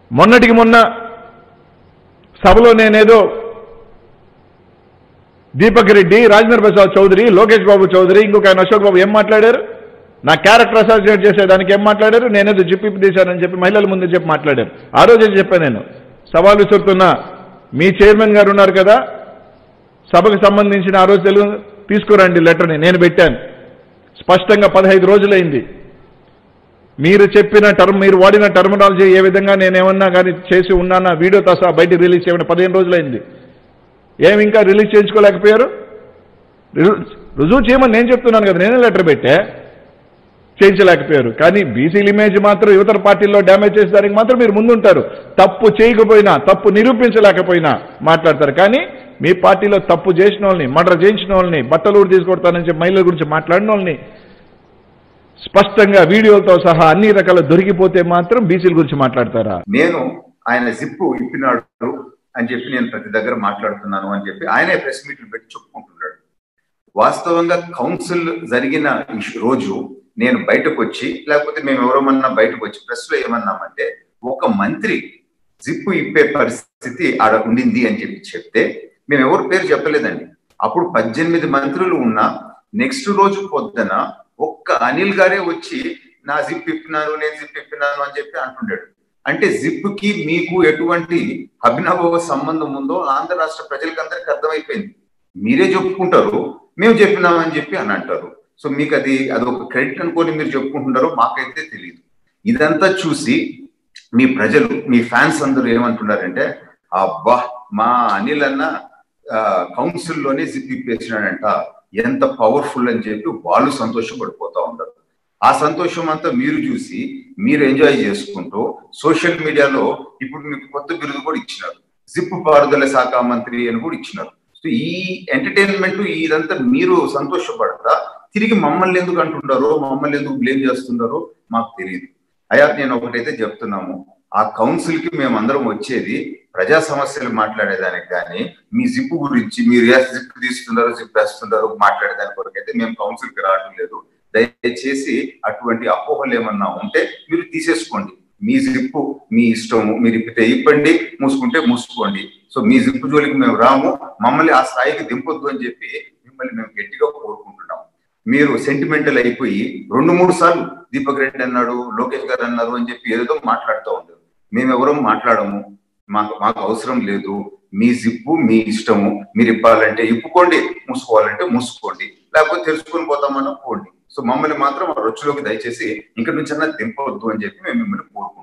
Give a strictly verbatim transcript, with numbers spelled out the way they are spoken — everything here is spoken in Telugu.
మొన్నటికి మొన్న సభలో నేనేదో దీపక్ రెడ్డి, రాజేంద్ర ప్రసాద్ చౌదరి, లోకేష్ బాబు చౌదరి, ఇంకొక ఆయన అశోక్ బాబు ఏం మాట్లాడారు? నా క్యారెక్టర్ అసాసినేట్ చేసేదానికి ఏం మాట్లాడారు? నేనేదో జిప్పి తీశానని చెప్పి మహిళల ముందు చెప్పి మాట్లాడారు. ఆ రోజే చెప్పాను నేను, సవాల్ విసురుతున్నా, మీ చైర్మన్ గారు ఉన్నారు కదా, సభకు సంబంధించిన ఆ రోజు తెలుగు తీసుకురండి లెటర్ని నేను పెట్టాను. స్పష్టంగా పదహైదు రోజులైంది. మీరు చెప్పిన టర్మ్, మీరు వాడిన టర్మినాలజీ ఏ విధంగా నేనేమన్నా కానీ చేసి ఉన్నానా వీడియోతో సహా బయటికి రిలీజ్ చేయమని పదిహేను రోజులైంది. ఏమి ఇంకా రిలీజ్ చేయించుకోలేకపోయారు? రుజువు చేయమని నేను చెప్తున్నాను కదా, నేనే లెటర్ పెట్టా, చేయించలేకపోయారు. కానీ బీసీల ఇమేజ్ మాత్రం యువతర పార్టీల్లో డ్యామేజ్ చేసేదానికి మాత్రం మీరు ముందుంటారు. తప్పు చేయకపోయినా, తప్పు నిరూపించలేకపోయినా మాట్లాడతారు. కానీ మీ పార్టీలో తప్పు చేసిన వాళ్ళని, మర్డర్ చేయించిన వాళ్ళని, బట్టలు ఊడి తీసుకొడతానని చెప్పి మహిళల గురించి మాట్లాడిన వాళ్ళని స్పష్టంగా వీడియోలతో సహా అన్ని రకాల దొరికిపోతే మాత్రం బీసీల గురించి మాట్లాడతారా? నేను ఆయన జిప్పు ఇప్పినాడు అని చెప్పి నేను ప్రతి దగ్గర మాట్లాడుతున్నాను అని చెప్పి ఆయనే ప్రెస్ మీట్లు పెట్టి చెప్పుకుంటున్నాడు. వాస్తవంగా కౌన్సిల్ జరిగిన రోజు నేను బయటకు వచ్చి, లేకపోతే మేము ఎవరమన్నా బయటకు వచ్చి ప్రెస్ లో ఏమన్నామంటే, ఒక మంత్రి జిప్పు ఇప్పే పరిస్థితి ఆడ ఉండింది అని చెప్పి చెప్తే మేము ఎవరు పేరు చెప్పలేదండి. అప్పుడు పద్దెనిమిది మంత్రులు ఉన్నా నెక్స్ట్ రోజు పొద్దున ఒక్క అనిల్ గారే వచ్చి నా జిప్ ఇప్పినాను, నేను జిప్ ఇప్పినాను అని చెప్పి అంటుండాడు. అంటే జిప్కి మీకు ఎటువంటి అభినవ సంబంధం ఉందో ఆంధ్ర రాష్ట్ర ప్రజలకు అందరికీ అర్థమైపోయింది. మీరే చెప్పుకుంటారు, మేము చెప్పినామని చెప్పి అని అంటారు. సో మీకు అది అదొక క్రెడిట్ అనుకొని మీరు చెప్పుకుంటున్నారో మాకైతే తెలియదు. ఇదంతా చూసి మీ ప్రజలు, మీ ఫ్యాన్స్ అందరూ ఏమంటున్నారంటే, అబ్బా మా అనిల్ అన్న కౌన్సిల్లోనే జిప్ ఇప్పేసినాడంట, ఎంత పవర్ఫుల్ అని చెప్పి వాళ్ళు సంతోషపడిపోతా ఉన్నారు. ఆ సంతోషం అంతా మీరు చూసి మీరు ఎంజాయ్ చేసుకుంటూ సోషల్ మీడియాలో ఇప్పుడు మీకు కొత్త బిరుదు కూడా ఇచ్చినారు, జిప్ పారుదల శాఖ మంత్రి అని కూడా ఇచ్చినారు. సో ఈ ఎంటర్టైన్మెంట్ ఇదంతా మీరు సంతోషపడతా తిరిగి మమ్మల్ని ఎందుకు అంటున్నారో, మమ్మల్ని ఎందుకు బ్లేమ్ చేస్తున్నారో మాకు తెలియదు. అయ్యా నేను ఒకటైతే చెప్తున్నాము, ఆ కౌన్సిల్ కి మేమందరం వచ్చేది ప్రజా సమస్యలు మాట్లాడేదానికి కానీ మీ జిప్పు గురించి మీరు ఏ జిప్ తీస్తున్నారో జిప్ వేస్తున్నారో మాట్లాడేదాని కొరకైతే మేము కౌన్సిల్ కి రావడం లేదు. దయచేసి అటువంటి అపోహలు ఏమన్నా ఉంటే మీరు తీసేసుకోండి. మీ జిప్పు మీ ఇష్టము, మీరు ఇప్పితే ఇప్పండి, మూసుకుంటే మూసుకోండి. సో మీ జిప్పు జోలికి మేము రాము, మమ్మల్ని ఆ స్థాయికి దింపొద్దు అని చెప్పి మిమ్మల్ని మేము గట్టిగా కోరుకుంటున్నాం. మీరు సెంటిమెంటల్ అయిపోయి రెండు మూడు సార్లు దీపక్ రెడ్డి అన్నాడు, లోకేష్ గారు అన్నారు అని చెప్పి ఏదో మాట్లాడుతూ ఉంటారు. మేమెవరూ మాట్లాడము, మాకు మాకు అవసరం లేదు. మీ జిప్పు మీ ఇష్టము, మీరు ఇప్పాలంటే ఇప్పుకోండి, మూసుకోవాలంటే మూసుకోండి, లేకపోతే తెలుసుకొని పోతామన్నా పోండి. సో మమ్మల్ని మాత్రం ఆ రొచ్చులోకి దయచేసి ఇంక నుంచి అన్నా దింపవద్దు అని చెప్పి మేము మిమ్మల్ని కోరుకుంటున్నాం.